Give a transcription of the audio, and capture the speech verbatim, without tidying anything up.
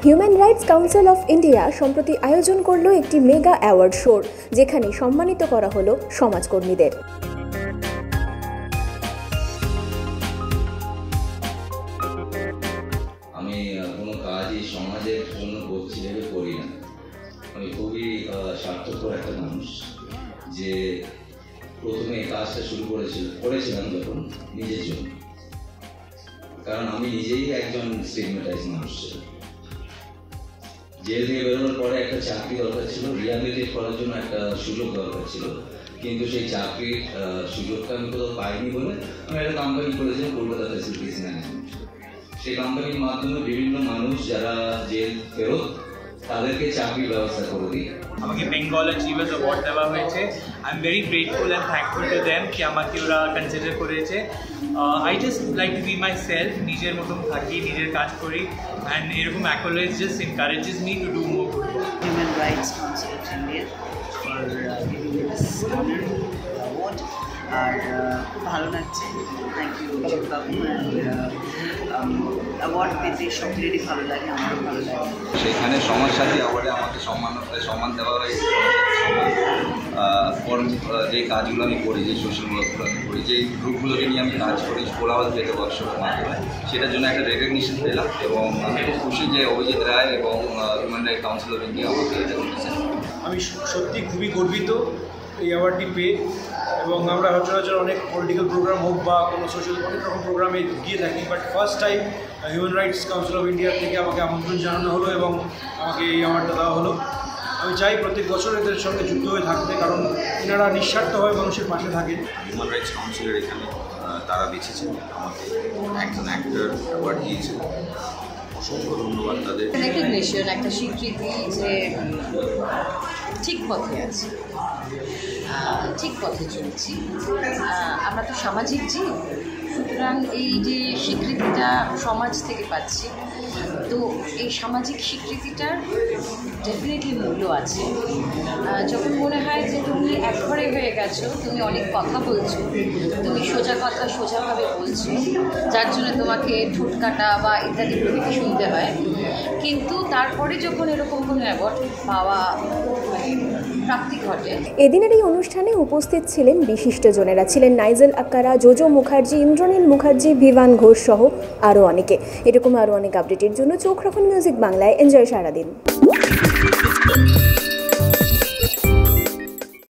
Human rights council of India সম্প্রতি আয়োজন করলো একটি মেগা অ্যাওয়ার্ড শোর, যেখানে সম্মানিত করা হলো সমাজকর্মীদের। আমি কোনো কাজই সমাজের জন্য করছি ভেবে করি না। আমি খুবই স্বার্থপর একটা মানুষ, যে প্রথমে এই কাজটা শুরু করেছিল করেছিলাম যখন নিজের জন্য, কারণ আমি নিজেই একজন স্টিগমেটাইজ মানুষ ছিল। জেল থেকে বেরোনোর পরে একটা চাকরি দরকার ছিল, রিহ্যাবিলিটেট করার জন্য একটা সুযোগ দরকার ছিল, কিন্তু সেই চাকরির সুযোগটা আমি কোথাও পাইনি বলে আমি একটা কোম্পানি করেছিলাম, কলকাতা ফ্যাসিলিটিস ম্যানেজমেন্ট। সেই কোম্পানির মাধ্যমে বিভিন্ন মানুষ যারা জেল ফেরত তাদেরকে চাকরির ব্যবস্থা করে দিই। আমাকে বেঙ্গল অ্যাচিভার্স অ্যাওয়ার্ড দেওয়া হয়েছে। I am very grateful and thankful to them কি আমাকে ওরা কনসিডার করেছে। I just like to be myself, নিজের মতন থাকি, নিজের কাজ করি, অ্যান্ড এরকম accolade just encourages me to do more good work. Human rights council of India for giving me this honour award. আর খুব ভালো লাগছে, থ্যাংক ইউ বাবু। অ্যাওয়ার্ড পেতে সকলেরই ভালো লাগে, আমারও ভালো লাগে। সেখানে সমাজসাথী অ্যাওয়ার্ডে আমাকে সম্মান সম্মান দেওয়া হয়েছে। যে কাজগুলো আমি করি, যে সোশ্যাল ওয়ার্কগুলো আমি করি, যে গ্রুপগুলোকে নিয়ে আমি কাজ করি কোলাহল থেকে ওয়ার্কশপের মাধ্যমে, সেটার জন্য একটা রেকগনিশন পেলাম এবং আমি খুব খুশি যে অভিজিৎ রায় এবং human rights council of India আমাকে এটা দিয়েছেন। আমি সত্যি খুবই গর্বিত এই অ্যাওয়ার্ডটি পেয়ে, এবং আমরা সচরাচর অনেক পলিটিক্যাল প্রোগ্রাম হোক বা কোনো সোশ্যাল অনেক রকম প্রোগ্রামে গিয়ে থাকি, but first time human rights council of India থেকে আমাকে আমন্ত্রণ জানানো হলো এবং আমাকে এই অ্যাওয়ার্ডটা দেওয়া হলো। আমি চাই প্রত্যেক বছর এদের সঙ্গে যুক্ত হয়ে থাকতে, কারণ এনারা নিঃস্বার্থভাবে মানুষের পাশে থাকেন। হিউম্যান রাইটস কাউন্সিলের এখানে তারা বেছেছেন আমাকে, একজন অ্যাক্টর অ্যাওয়ার্ড দিয়েছেন, অসংখ্য ধন্যবাদ তাদের। রেকগনিশন, একটা স্বীকৃতি যে ঠিক পথে আছে, ঠিক পথে চলছি। আমরা তো সামাজিক জীব, সুতরাং এই যে স্বীকৃতিটা সমাজ থেকে পাচ্ছি, তো এই সামাজিক স্বীকৃতিটার ডেফিনেটলি মূল্য আছে। যখন মনে হয় যে তুমি একঘরে হয়ে গেছো, তুমি অনেক কথা বলছো, তুমি সোজা কথা সোজাভাবে বলছো, যার জন্য তোমাকে ঠোঁট কাটা বা ইত্যাদি প্রভৃতি শুনতে হয়, কিন্তু তারপরে যখন এরকম কোনো অ্যাওয়ার্ড পাওয়া প্রাপ্তি ঘটে। এদিনের এই অনুষ্ঠানে উপস্থিত ছিলেন বিশিষ্টজনেরা, ছিলেন নাইজেল আক্কারা, জোজো মুখার্জি, ইন্দ্রনীল মুখার্জি, ভিভান ঘোষ সহ আরও অনেকে। এরকম আরও অনেক আপডেটের জন্য চোখ রাখুন মিউজিক বাংলায়। এনজয় সারাদিন।